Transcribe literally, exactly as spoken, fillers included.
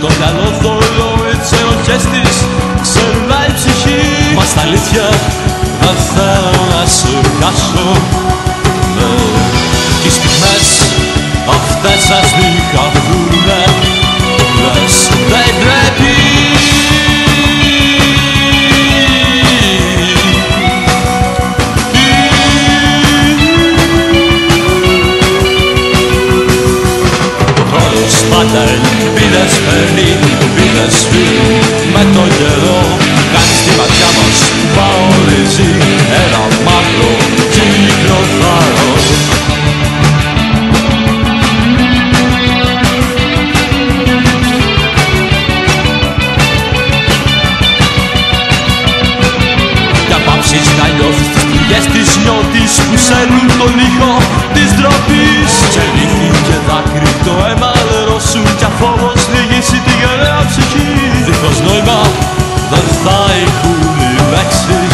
το μυαλό θολό, τις ενοχές της ξερνάει η ψυχή. Μα στα αλήθεια δεν θέλω να σε χάσω, κι οι στιγμές αυτές σας διχαθούνε, λες δεν πρέπει. Πάντα ελπίδες φέρνει, ελπίδες φύγει με το καιρό. Κάνεις τη ματιά μας παολίζει ένα μαύρο κύκλωθάρο. Για πάψεις να νιώθεις τις πληγές της νιώτης που σέρνουν τον ήχο της ντροπής. Και νύχη και δάκρυ το αίμα σου κι αφόμως λυγίσει τη γενναία ψυχή. Δίχως νόημα δεν θα έχουν οι λέξεις.